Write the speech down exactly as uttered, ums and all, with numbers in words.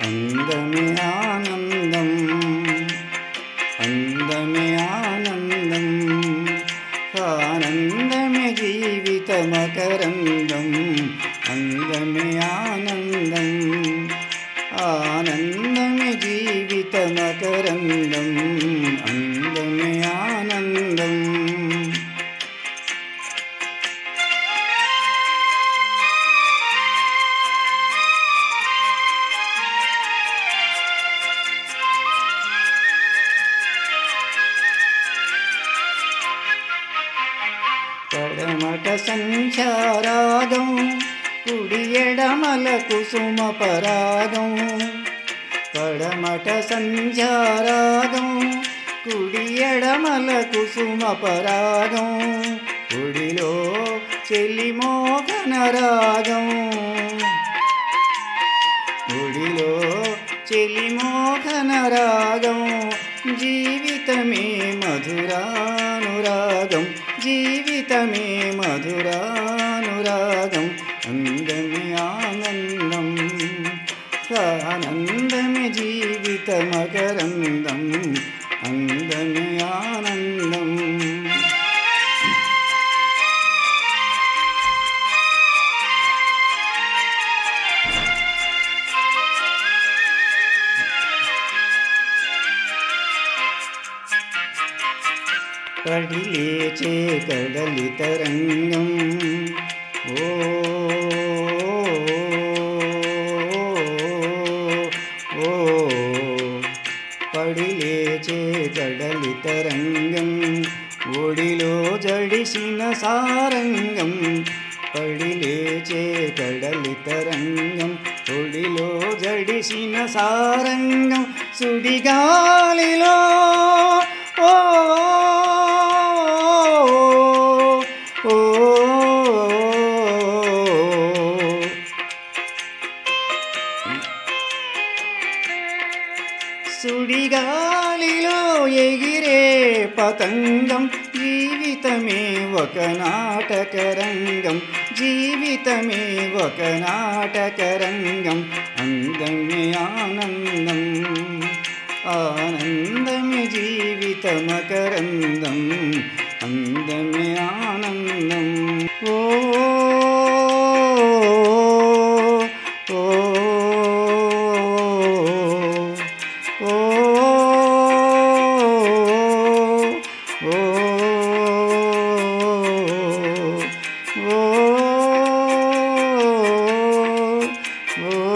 అందమే ఆనందం, అందమే ఆనందం, ఆనందమే జీవిత మకరందం. అందమే ఆనందం, ఆనందమే జీవిత మకరందం. అందమే ఆనందం. పడమట సంచారాగం, కుడి ఎడమల కుసుమ పరాగం. పడమట సంచారాగం, కుడి ఎడమల కుసుమ పరాగం. కుడిలో చెలిమోహన రాగం, కుడిలో చెలిమోహన రాగం. జీవితమే మధురానురాగం, జీవితమే మధురానురాగం. అందమే ఆనందం, ఆనందమే జీవిత మకరందం. అందమే ఆనందం. పడి లేచే కడలి తరంగం, ఓ ఓ పడి లేచే కడలి తరంగం. ఒడిలో జడిసిన సారంగం, పడి లేచే కడలి తరంగం. ఒడిలో జడిసిన సారంగం. సుడిగాలిలో ఓ ఓ సుడిగాలిలో ఎగిరే పతంగం. జీవితమే ఒక నాటకరంగం, జీవితమే ఒక నాటకరంగం. అందమే ఆనందం, ఆనందమే జీవిత మకరందం. అందమే ఆనందం. ఓ ఓ ఓ ఓ ఓ ఓ